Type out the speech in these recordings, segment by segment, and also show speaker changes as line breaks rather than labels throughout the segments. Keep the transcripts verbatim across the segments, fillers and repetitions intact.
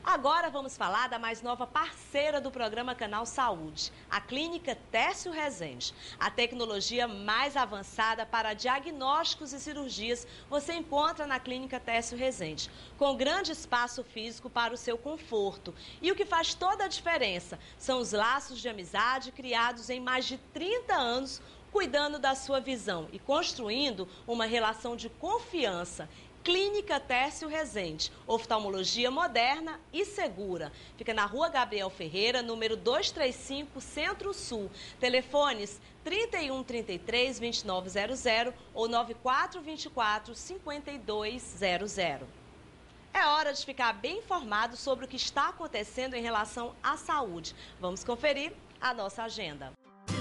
Agora vamos falar da mais nova parceira do programa Canal Saúde, a Clínica Tércio Rezende. A tecnologia mais avançada para diagnósticos e cirurgias você encontra na Clínica Tércio Rezende, com grande espaço físico para o seu conforto. E o que faz toda a diferença são os laços de amizade criados em mais de trinta anos, cuidando da sua visão e construindo uma relação de confiança. Clínica Tércio Rezende, oftalmologia moderna e segura. Fica na Rua Gabriel Ferreira, número duzentos e trinta e cinco, Centro-Sul. Telefones trinta e um, trinta e três, vinte e nove zero zero ou nove quatro dois quatro, cinco dois zero zero. É hora de ficar bem informado sobre o que está acontecendo em relação à saúde. Vamos conferir a nossa agenda.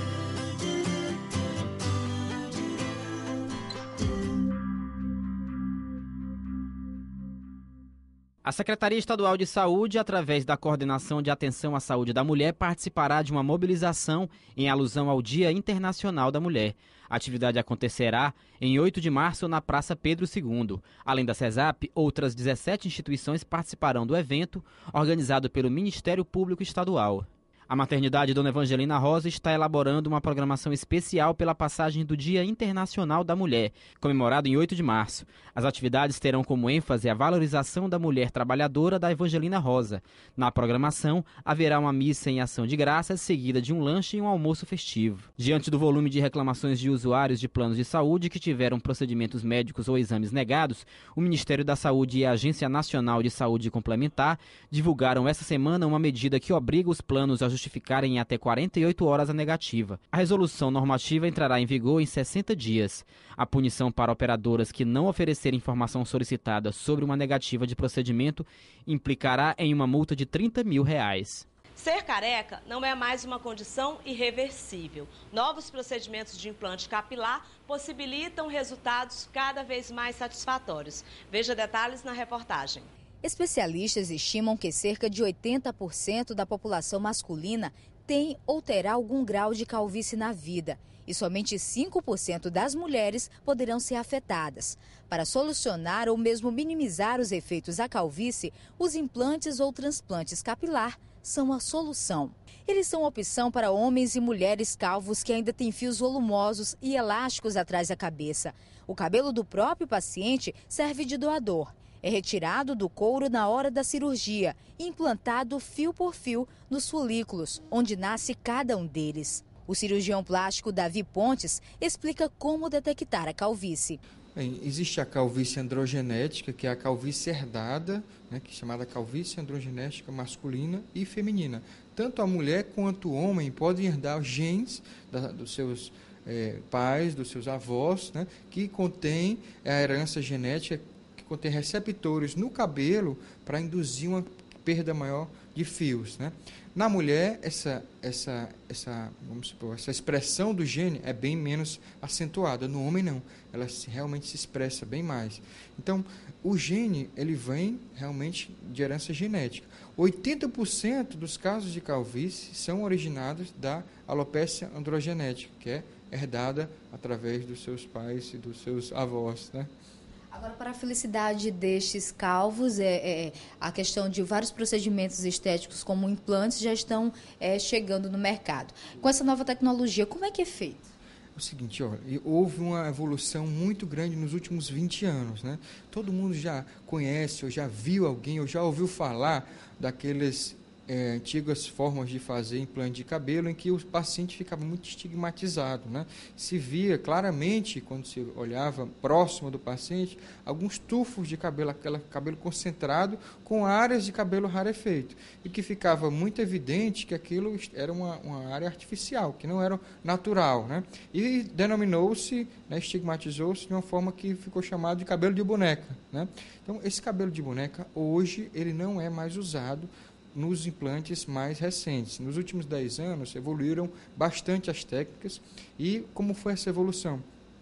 A Secretaria Estadual de Saúde, através da Coordenação de Atenção à Saúde da Mulher, participará de uma mobilização em alusão ao Dia Internacional da Mulher. A atividade acontecerá em oito de março na Praça Pedro segundo. Além da CESAP, outras dezessete instituições participarão do evento, organizado pelo Ministério Público Estadual. A maternidade Dona Evangelina Rosa está elaborando uma programação especial pela passagem do Dia Internacional da Mulher, comemorado em oito de março. As atividades terão como ênfase a valorização da mulher trabalhadora da Evangelina Rosa. Na programação, haverá uma missa em ação de graças, seguida de um lanche e um almoço festivo. Diante do volume de reclamações de usuários de planos de saúde que tiveram procedimentos médicos ou exames negados, o Ministério da Saúde e a Agência Nacional de Saúde Complementar divulgaram essa semana uma medida que obriga os planos a justificarem em até quarenta e oito horas a negativa. A resolução normativa entrará em vigor em sessenta dias. A punição para operadoras que não oferecerem informação solicitada sobre uma negativa de procedimento implicará em uma multa de trinta mil reais.
Ser careca não é mais uma condição irreversível. Novos procedimentos de implante capilar possibilitam resultados cada vez mais satisfatórios. Veja detalhes na reportagem.
Especialistas estimam que cerca de oitenta por cento da população masculina tem ou terá algum grau de calvície na vida e somente cinco por cento das mulheres poderão ser afetadas. Para solucionar ou mesmo minimizar os efeitos da calvície, os implantes ou transplantes capilar são a solução. Eles são opção para homens e mulheres calvos que ainda têm fios volumosos e elásticos atrás da cabeça. O cabelo do próprio paciente serve de doador. É retirado do couro na hora da cirurgia e implantado fio por fio nos folículos, onde nasce cada um deles. O cirurgião plástico Davi Pontes explica como detectar a calvície.
Bem, existe a calvície androgenética, que é a calvície herdada, né, que é chamada calvície androgenética masculina e feminina. Tanto a mulher quanto o homem podem herdar genes da, dos seus é, pais, dos seus avós, né, que contém a herança genética, contém receptores no cabelo para induzir uma perda maior de fios, né? Na mulher, essa, essa, essa, vamos supor, essa expressão do gene é bem menos acentuada. No homem, não. Ela se, realmente se expressa bem mais. Então, o gene, ele vem realmente de herança genética. oitenta por cento dos casos de calvície são originados da alopécia androgenética, que é herdada através dos seus pais e dos seus avós, né?
Agora, para a felicidade destes calvos, é, é, a questão de vários procedimentos estéticos, como implantes, já estão é, chegando no mercado. Com essa nova tecnologia, como é que é feito?
É o seguinte, ó, houve uma evolução muito grande nos últimos vinte anos, né? Todo mundo já conhece, ou já viu alguém, ou já ouviu falar daqueles É, antigas formas de fazer implante de cabelo em que o paciente ficava muito estigmatizado, né? Se via claramente, quando se olhava próximo do paciente, alguns tufos de cabelo, aquele cabelo concentrado com áreas de cabelo rarefeito, e que ficava muito evidente que aquilo era uma, uma área artificial, que não era natural, né? E denominou-se, né, estigmatizou-se de uma forma que ficou chamado de cabelo de boneca, né? Então, esse cabelo de boneca, hoje, ele não é mais usado nos implantes mais recentes. Nos últimos dez anos, evoluíram bastante as técnicas. E como foi essa evolução?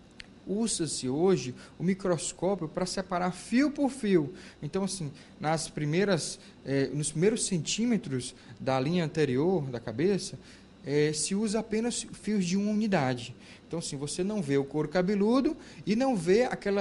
Usa-se hoje o microscópio para separar fio por fio. Então, assim, nas primeiras, eh, nos primeiros centímetros da linha anterior da cabeça, eh, se usa apenas fios de uma unidade. Então, assim, você não vê o couro cabeludo e não vê aquela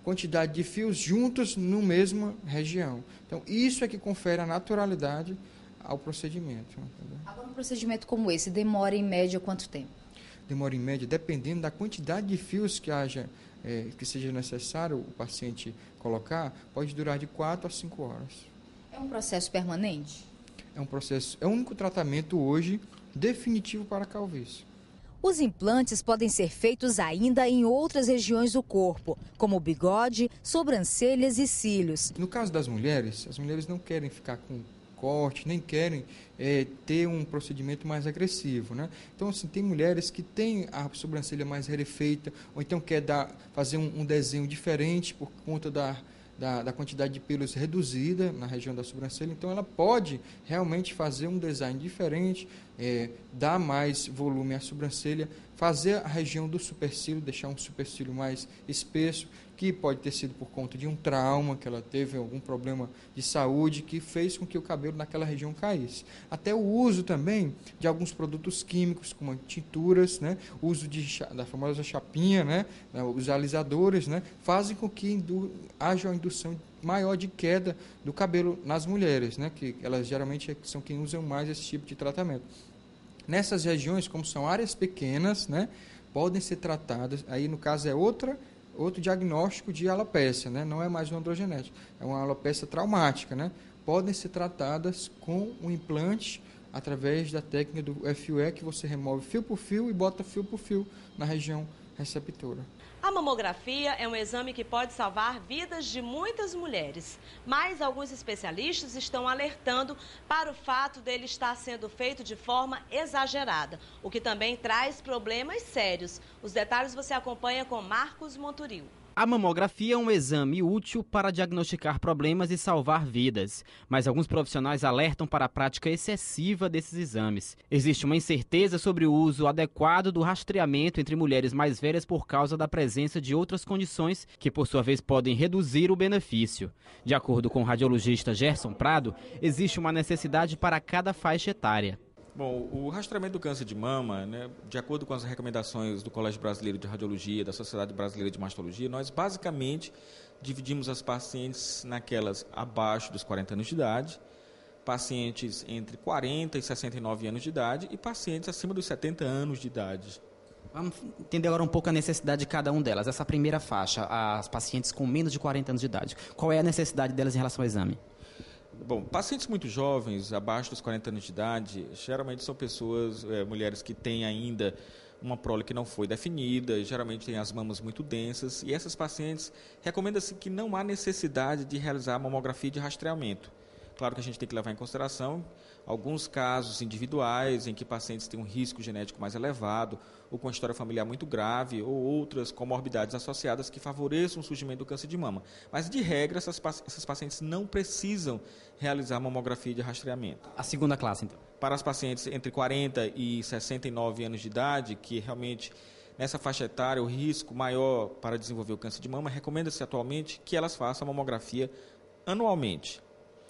quantidade de fios juntos no mesma região. Então, isso é que confere a naturalidade ao procedimento. Entendeu?
Agora, um procedimento como esse demora em média quanto tempo?
Demora em média, dependendo da quantidade de fios que haja, é, que seja necessário o paciente colocar, pode durar de quatro a cinco horas.
É um processo permanente?
É um processo, é o único tratamento hoje definitivo para a calvície.
Os implantes podem ser feitos ainda em outras regiões do corpo, como bigode, sobrancelhas e cílios.
No caso das mulheres, as mulheres não querem ficar com corte, nem querem é, ter um procedimento mais agressivo, né? Então, assim, tem mulheres que têm a sobrancelha mais rarefeita, ou então quer dar, fazer um, um desenho diferente por conta da, da, da quantidade de pelos reduzida na região da sobrancelha. Então, ela pode realmente fazer um design diferente, é, dar mais volume à sobrancelha, fazer a região do supercílio, deixar um supercílio mais espesso, que pode ter sido por conta de um trauma, que ela teve algum problema de saúde que fez com que o cabelo naquela região caísse. Até o uso também de alguns produtos químicos, como tinturas, né? O uso de, da famosa chapinha, né? Os alisadores, né? Fazem com que indu, haja uma indução maior de queda do cabelo nas mulheres, né? Que elas geralmente são quem usam mais esse tipo de tratamento. Nessas regiões, como são áreas pequenas, né? Podem ser tratadas, aí no caso é outra outro diagnóstico de alopecia, né? Não é mais uma androgenética, é uma alopecia traumática, né? Podem ser tratadas com um implante através da técnica do F U E, que você remove fio por fio e bota fio por fio na região receptora.
A mamografia é um exame que pode salvar vidas de muitas mulheres, mas alguns especialistas estão alertando para o fato dele estar sendo feito de forma exagerada, o que também traz problemas sérios. Os detalhes você acompanha com Marcos Monturil.
A mamografia é um exame útil para diagnosticar problemas e salvar vidas, mas alguns profissionais alertam para a prática excessiva desses exames. Existe uma incerteza sobre o uso adequado do rastreamento entre mulheres mais velhas por causa da presença de outras condições que, por sua vez, podem reduzir o benefício. De acordo com o radiologista Gerson Prado, existe uma necessidade para cada faixa etária.
Bom, o rastreamento do câncer de mama, né, de acordo com as recomendações do Colégio Brasileiro de Radiologia, da Sociedade Brasileira de Mastologia, nós basicamente dividimos as pacientes naquelas abaixo dos quarenta anos de idade, pacientes entre quarenta e sessenta e nove anos de idade e pacientes acima dos setenta anos de idade.
Vamos entender agora um pouco a necessidade de cada um delas. Essa primeira faixa, as pacientes com menos de quarenta anos de idade, qual é a necessidade delas em relação ao exame?
Bom, pacientes muito jovens, abaixo dos quarenta anos de idade, geralmente são pessoas, é, mulheres que têm ainda uma prole que não foi definida, geralmente têm as mamas muito densas, e essas pacientes recomenda-se que não há necessidade de realizar a mamografia de rastreamento. Claro que a gente tem que levar em consideração alguns casos individuais em que pacientes têm um risco genético mais elevado, ou com uma história familiar muito grave, ou outras comorbidades associadas que favoreçam o surgimento do câncer de mama. Mas, de regra, essas, essas pacientes não precisam realizar mamografia de rastreamento.
A segunda classe, então?
Para as pacientes entre quarenta e sessenta e nove anos de idade, que realmente nessa faixa etária o risco maior para desenvolver o câncer de mama, recomenda-se atualmente que elas façam a mamografia anualmente.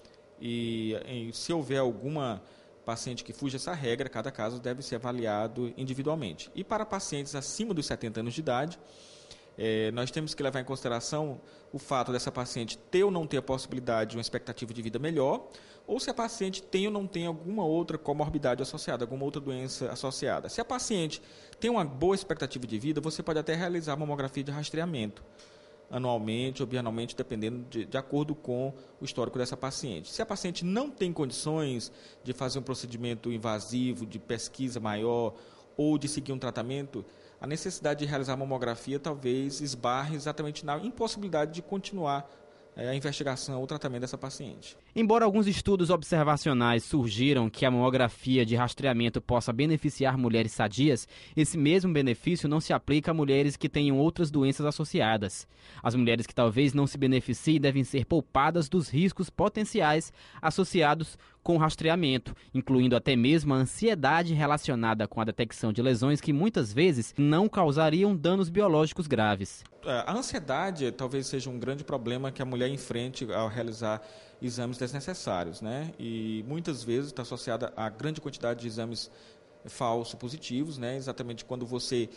E, e se houver alguma paciente que fuja essa regra, cada caso deve ser avaliado individualmente. E para pacientes acima dos setenta anos de idade, eh, nós temos que levar em consideração o fato dessa paciente ter ou não ter a possibilidade de uma expectativa de vida melhor, ou se a paciente tem ou não tem alguma outra comorbidade associada, alguma outra doença associada. Se a paciente tem uma boa expectativa de vida, você pode até realizar mamografia de rastreamento, anualmente ou bianualmente, dependendo de, de acordo com o histórico dessa paciente. Se a paciente não tem condições de fazer um procedimento invasivo, de pesquisa maior ou de seguir um tratamento, a necessidade de realizar a mamografia talvez esbarre exatamente na impossibilidade de continuar é, a investigação ou tratamento dessa paciente.
Embora alguns estudos observacionais surgiram que a mamografia de rastreamento possa beneficiar mulheres sadias, esse mesmo benefício não se aplica a mulheres que tenham outras doenças associadas. As mulheres que talvez não se beneficiem devem ser poupadas dos riscos potenciais associados com o rastreamento, incluindo até mesmo a ansiedade relacionada com a detecção de lesões que muitas vezes não causariam danos biológicos graves.
A ansiedade talvez seja um grande problema que a mulher enfrente ao realizar exames desnecessários, né? E muitas vezes está associada a grande quantidade de exames falsos positivos, né? Exatamente quando você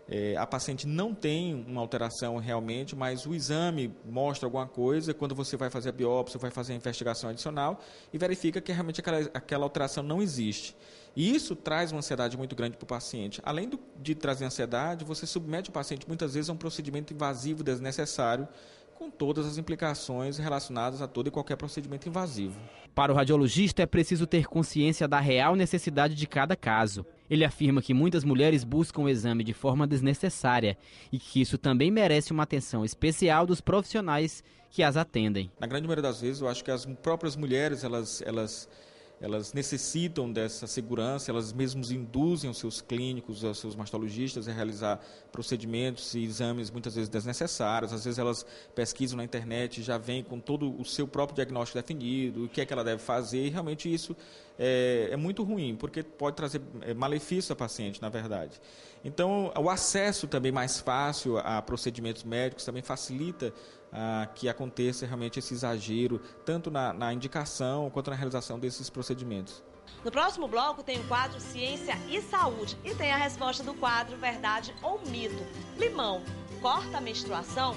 É, a paciente não tem uma alteração realmente, mas o exame mostra alguma coisa. Quando você vai fazer a biópsia, vai fazer a investigação adicional e verifica que realmente aquela, aquela alteração não existe. E isso traz uma ansiedade muito grande para o paciente. Além do, de trazer ansiedade, você submete o paciente muitas vezes a um procedimento invasivo desnecessário, com todas as implicações relacionadas a todo e qualquer procedimento invasivo.
Para o radiologista, é preciso ter consciência da real necessidade de cada caso. Ele afirma que muitas mulheres buscam o exame de forma desnecessária e que isso também merece uma atenção especial dos profissionais que as atendem.
Na grande maioria das vezes, eu acho que as próprias mulheres, elas... elas Elas necessitam dessa segurança, elas mesmas induzem os seus clínicos, os seus mastologistas a realizar procedimentos e exames muitas vezes desnecessários. Às vezes elas pesquisam na internet e já vêm com todo o seu próprio diagnóstico definido, o que é que ela deve fazer, e realmente isso é, é muito ruim, porque pode trazer malefício à paciente, na verdade. Então, o acesso também mais fácil a procedimentos médicos também facilita Ah, que aconteça realmente esse exagero, tanto na, na indicação quanto na realização desses procedimentos.
No próximo bloco tem o quadro Ciência e Saúde e tem a resposta do quadro Verdade ou Mito. Limão corta a menstruação?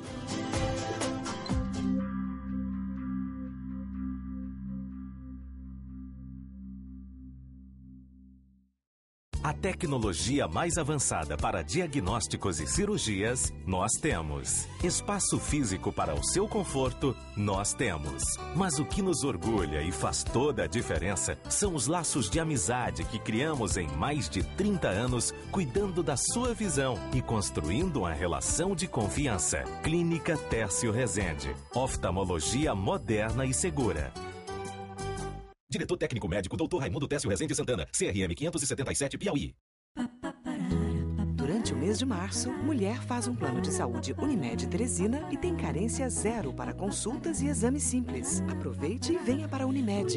A tecnologia mais avançada para diagnósticos e cirurgias, nós temos. Espaço físico para o seu conforto, nós temos. Mas o que nos orgulha e faz toda a diferença são os laços de amizade que criamos em mais de trinta anos, cuidando da sua visão e construindo uma relação de confiança. Clínica Tércio Rezende. Oftalmologia moderna e segura.
Diretor técnico médico doutor Raimundo Tércio Rezende Santana, C R M quinhentos e setenta e sete, Piauí.
Durante o mês de março, mulher faz um plano de saúde Unimed Teresina e tem carência zero para consultas e exames simples. Aproveite e venha para a Unimed.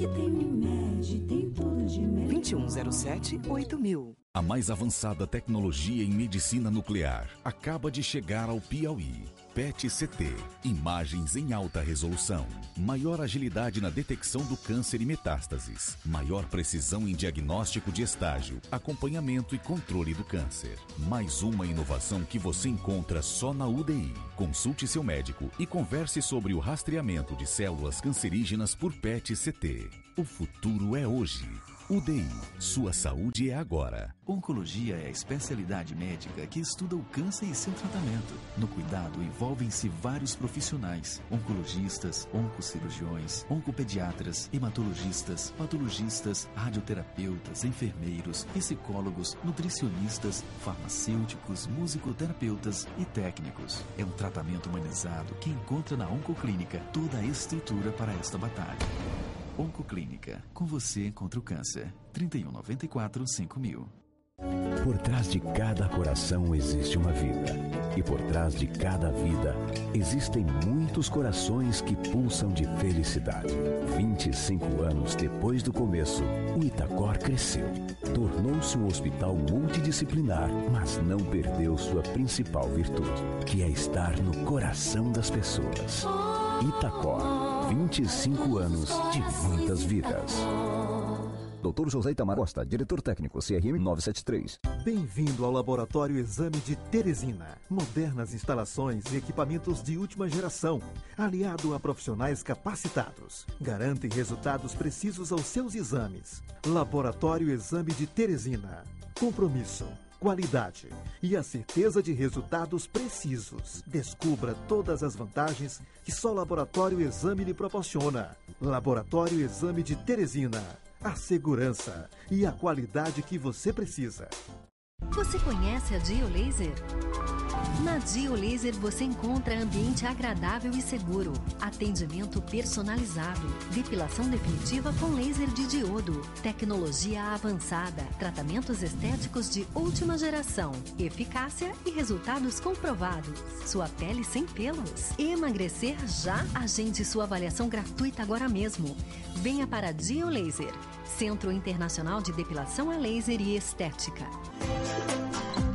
vinte e um zero sete, oito mil.
A mais avançada tecnologia em medicina nuclear acaba de chegar ao Piauí. P E T C T, imagens em alta resolução, maior agilidade na detecção do câncer e metástases, maior precisão em diagnóstico de estágio, acompanhamento e controle do câncer. Mais uma inovação que você encontra só na U D I. Consulte seu médico e converse sobre o rastreamento de células cancerígenas por P E T C T. O futuro é hoje. U D I, sua saúde é agora.
Oncologia é a especialidade médica que estuda o câncer e seu tratamento. No cuidado envolvem-se vários profissionais: oncologistas, oncocirurgiões, oncopediatras, hematologistas, patologistas, radioterapeutas, enfermeiros, psicólogos, nutricionistas, farmacêuticos, musicoterapeutas e técnicos. É um tratamento humanizado que encontra na Oncoclínica toda a estrutura para esta batalha. Oncoclínica, com você contra o câncer. trinta e um, noventa e quatro, cinco mil.
Por trás de cada coração existe uma vida. E por trás de cada vida, existem muitos corações que pulsam de felicidade. vinte e cinco anos depois do começo, o Itacor cresceu. Tornou-se um hospital multidisciplinar, mas não perdeu sua principal virtude, que é estar no coração das pessoas. Itacor, vinte e cinco anos de muitas vidas.
doutor José Itamar Costa, diretor técnico, C R M novecentos e setenta e três.
Bem-vindo ao Laboratório Exame de Teresina. Modernas instalações e equipamentos de última geração, aliado a profissionais capacitados. Garantem resultados precisos aos seus exames. Laboratório Exame de Teresina. Compromisso, qualidade e a certeza de resultados precisos. Descubra todas as vantagens que só Laboratório Exame lhe proporciona. Laboratório Exame de Teresina. A segurança e a qualidade que você precisa.
Você conhece a Dio Laser? Na Dio Laser você encontra ambiente agradável e seguro, atendimento personalizado, depilação definitiva com laser de diodo, tecnologia avançada, tratamentos estéticos de última geração, eficácia e resultados comprovados. Sua pele sem pelos. Emagrecer já? Agende sua avaliação gratuita agora mesmo. Venha para Dio Laser, Centro Internacional de Depilação a Laser e Estética.